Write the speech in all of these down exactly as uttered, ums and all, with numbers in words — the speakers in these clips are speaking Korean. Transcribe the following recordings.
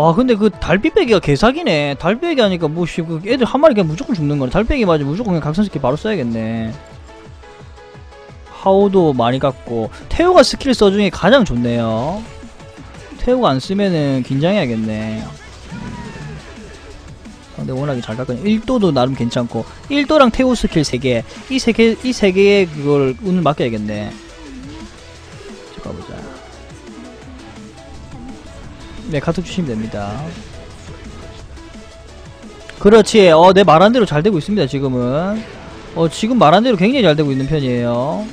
와 근데 그 달빛배기가 개사기네. 달빛배기 하니까 뭐씨 그 애들 한 마리 그냥 무조건 죽는 거네. 달빛배기 맞으면 무조건 그냥 각성 스킬 바로 써야겠네. 하오도 많이 갔고 태호가 스킬 써 중에 가장 좋네요. 태호가 안 쓰면은 긴장해야겠네. 음. 상대 워낙에 잘 갔거든요. 일 도도 나름 괜찮고 일 도랑 태호 스킬 세 개 이 세 개 이 세 개의 그걸 운을 맡겨야겠네. 가보자. 네, 카톡 주시면 됩니다. 그렇지. 어, 내 말한 대로 잘 되고 있습니다, 지금은. 어, 지금 말한 대로 굉장히 잘 되고 있는 편이에요.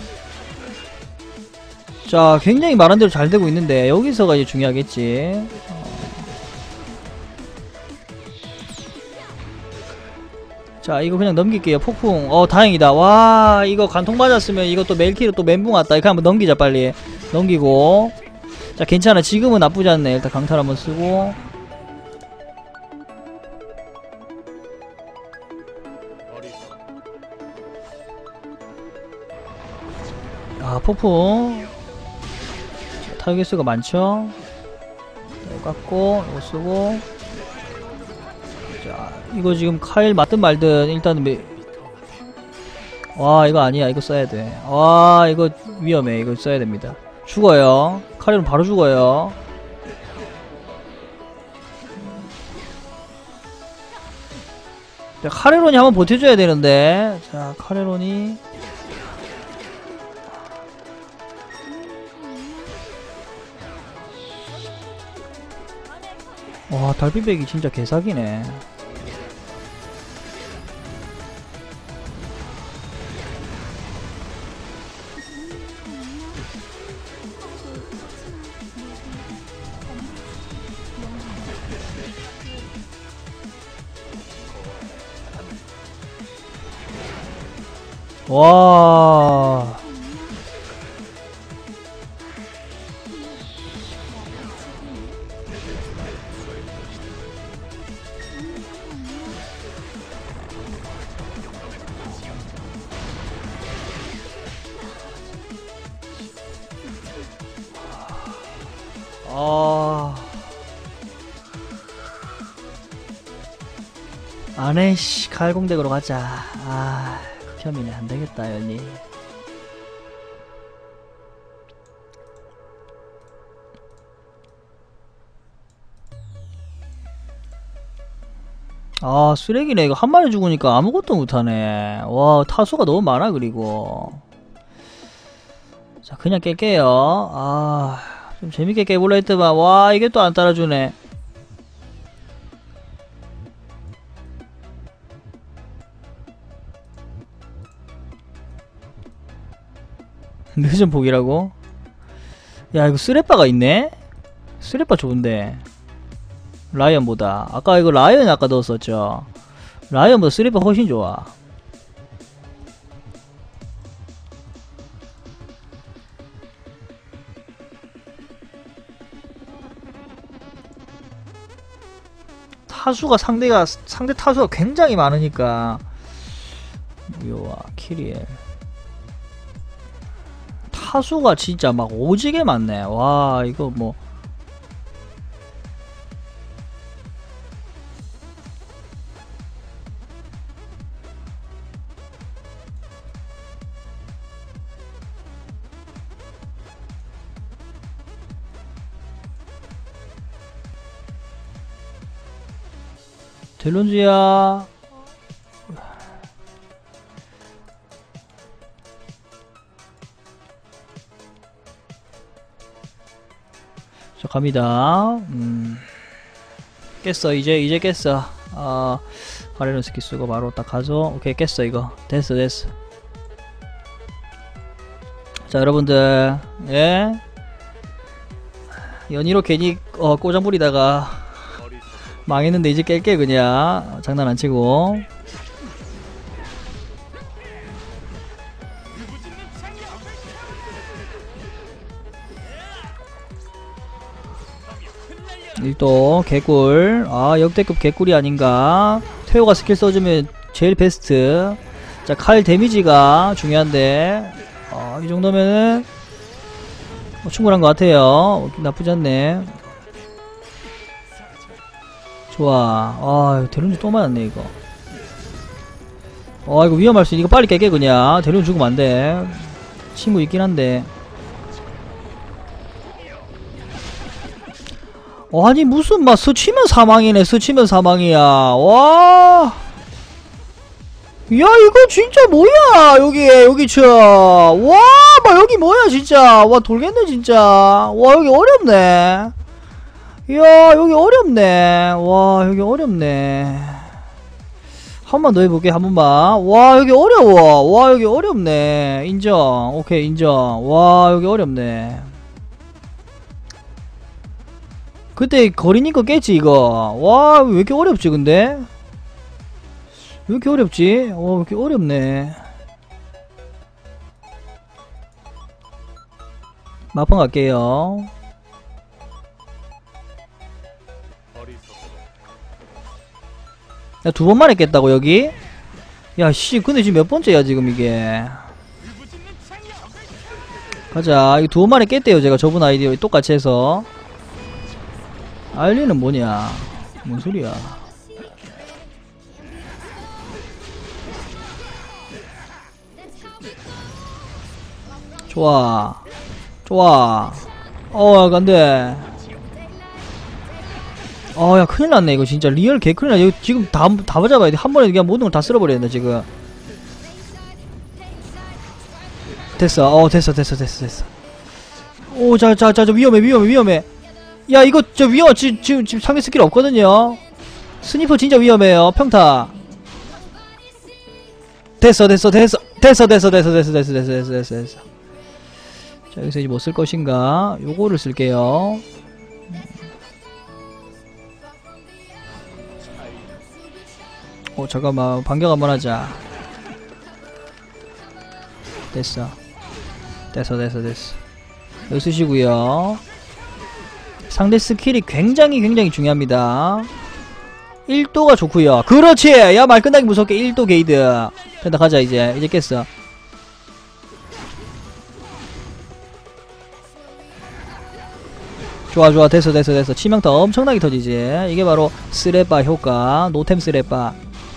자, 굉장히 말한 대로 잘 되고 있는데, 여기서가 이제 중요하겠지. 어. 자, 이거 그냥 넘길게요. 폭풍. 어, 다행이다. 와, 이거 간통 맞았으면 이거 또 멜키로 또 멘붕 왔다. 이거 한번 넘기자, 빨리. 넘기고. 자, 괜찮아. 지금은 나쁘지 않네. 일단 강탈 한번 쓰고. 아, 폭풍. 자, 타겟 수가 많죠? 이거 깎고, 이거 쓰고. 자, 이거 지금 카일 맞든 말든 일단은 매... 와, 이거 아니야. 이거 써야 돼. 와, 이거 위험해. 이거 써야 됩니다. 죽어요. 카일은 바로 죽어요. 자, 카레론이 한번 버텨줘야 되는데. 자, 카레론이. 와, 달빛배기 진짜 개사기네. 와. 아. 안해, 씨. 칼공덱으로 가자. 아. 극혐이네. 안되겠다, 연이. 아, 쓰레기네. 이거 한 마리 죽으니까 아무것도 못하네. 와, 타수가 너무 많아, 그리고. 자, 그냥 깰게요. 아, 좀 재밌게 깨볼라 했더만. 와, 이게 또 안 따라주네. 늦은 폭이라고? 야, 이거 쓰레빠가 있네? 쓰레빠 좋은데. 라이언보다. 아까 이거 라이언 아까 넣었었죠? 라이언보다 쓰레빠 훨씬 좋아. 타수가 상대가, 상대 타수가 굉장히 많으니까. 무효와 키리엘. 타수가 진짜 막 오지게 많네. 와, 이거 뭐. 델론즈야. 자, 갑니다. 음. 깼어. 이제 이제 깼어. 어, 가레론 스킬 쓰고 바로 딱 가죠. 오케이, 깼어. 이거 됐어 됐어. 자, 여러분들, 예, 연희로 괜히 어, 꼬장 부리다가 망했는데 이제 깰게. 그냥 장난 안 치고. 일도 개꿀. 아, 역대급 개꿀이 아닌가. 태호가 스킬 써주면 제일 베스트. 자, 칼 데미지가 중요한데, 어, 이 정도면은 어, 충분한 것 같아요. 나쁘지 않네. 좋아. 아, 대lun주 또 맞았네, 이거. 어, 이거 위험할 수, 이거 빨리 깨게, 그냥. 대lun주 죽으면 안 돼. 친구 있긴 한데. 어, 아니, 무슨, 막, 스치면 사망이네, 스치면 사망이야. 와. 야, 이거 진짜 뭐야, 여기, 여기, 저. 와, 막, 여기 뭐야, 진짜. 와, 돌겠네, 진짜. 와, 여기 어렵네. 이야, 여기 어렵네. 와, 여기 어렵네. 한 번 더 해볼게, 한 번만. 와, 여기 어려워. 와, 여기 어렵네. 인정. 오케이, 인정. 와, 여기 어렵네. 그때 거리니까 깼지, 이거. 와, 왜 이렇게 어렵지, 근데? 왜 이렇게 어렵지? 와, 왜 이렇게 어렵네. 마판 갈게요. 야, 두 번만에 깼다고, 여기? 야, 씨, 근데 지금 몇 번째야, 지금 이게. 가자. 이거 두 번만에 깼대요, 제가 저분 아이디어 똑같이 해서. 알리는 뭐냐? 뭔 소리야? 좋아. 좋아. 어, 안돼. 어, 야, 큰일 났네, 이거 진짜. 리얼 개 큰일 났네. 이거 지금 다, 다 잡아야 돼. 한 번에 그냥 모든 걸 다 쓸어버려야 돼, 지금. 됐어. 어, 됐어, 됐어, 됐어, 됐어. 오, 자, 자, 자, 자, 위험해, 위험해, 위험해. 야, 이거, 저, 위험, 지, 지금, 지금 상대 스킬 없거든요? 스니퍼 진짜 위험해요, 평타. 됐어, 됐어, 됐어. 됐어, 됐어, 됐어, 됐어, 됐어, 됐어, 됐어, 됐어, 됐어. 자, 여기서 이제 뭐 쓸 것인가? 요거를 쓸게요. 어, 잠깐만, 반격 한번 하자. 됐어. 됐어, 됐어, 됐어. 여기 쓰시고요. 상대 스킬이 굉장히 굉장히 중요합니다. 일 도가 좋구요. 그렇지! 야, 말 끝나기 무섭게 일 도 게이드. 됐다, 가자, 이제. 이제 깼어. 좋아, 좋아. 됐어, 됐어, 됐어. 치명타 엄청나게 터지지. 이게 바로 스레빠 효과. 노템 스레빠.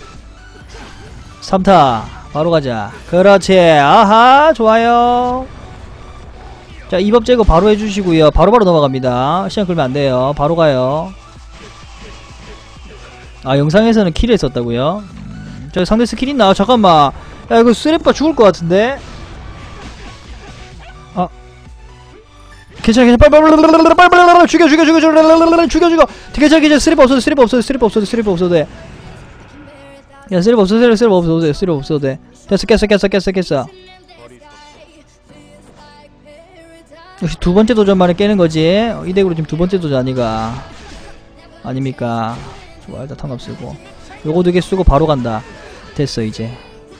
삼 타. 바로 가자. 그렇지. 아하, 좋아요. 자, 이법 제거 바로 해주시고요. 바로바로 바로 넘어갑니다. 시간 끌면 안 돼요. 바로 가요. 아, 영상에서는 킬을 했었다고요? 음, 저 상대 스킬 있나? 잠깐만. 야, 이거 스레빠 죽을 것 같은데? 아. 괜찮아, 괜찮아. 빨리, 빨리, 빨리, 빨리, 죽여, 죽여, 죽여, 죽여, 죽여, 죽여. 괜찮아, 괜찮아. 스레빠 없어도, 스레빠 없어도, 스레빠 없어도, 스레빠 없어도 돼. 야, 스레빠 없어도 돼, 스레빠 없어도 돼, 스레빠 없어도 돼. 됐어, 깼어, 깼어, 깼어, 깼어. 역시 두 번째 도전만에 깨는 거지. 이 덱으로 지금 두 번째 도전 아니가. 아닙니까? 좋아, 일단 탕감 쓰고. 요거 두 개 쓰고 바로 간다. 됐어, 이제.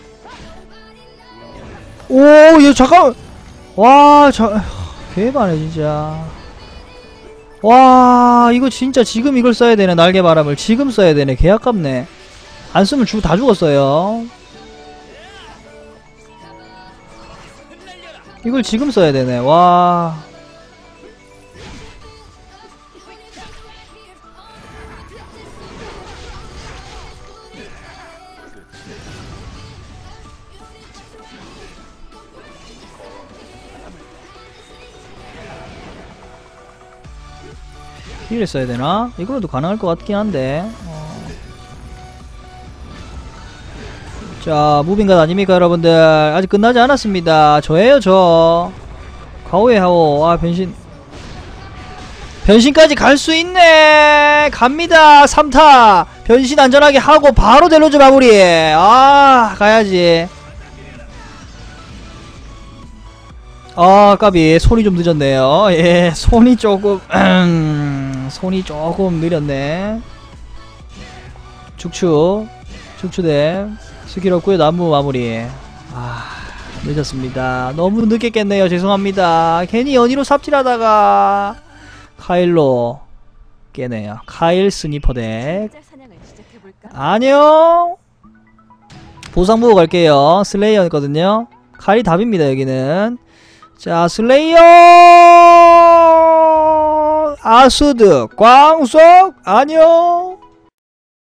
오, 얘 잠깐! 와, 자, 개바네, 진짜. 와, 이거 진짜 지금 이걸 써야 되네, 날개바람을. 지금 써야 되네, 개 아깝네. 안 쓰면 죽, 다 죽었어요. 이걸 지금 써야 되네. 와. 힐을 써야 되나? 이걸로도 가능할 것 같긴 한데. 어. 자, 무빙갓 아닙니까, 여러분들? 아직 끝나지 않았습니다. 저예요, 저. 가오에 하오. 아, 변신. 변신까지 갈 수 있네! 갑니다! 삼 타! 변신 안전하게 하고 바로 델로즈 마무리! 아, 가야지. 아, 까비. 손이 좀 늦었네요. 예, 손이 조금, 음, 손이 조금 느렸네. 축축. 축축댐. 스킬 없고요. 나무 마무리. 아, 늦었습니다. 너무 늦게 깼네요. 죄송합니다. 괜히 연희로 삽질하다가 카일로 깨네요. 카일 스니퍼 덱. 안녕. 보상 보고 갈게요. 슬레이어였거든요. 카일이 답입니다. 여기는. 자, 슬레이어 아수드 광속 안녕.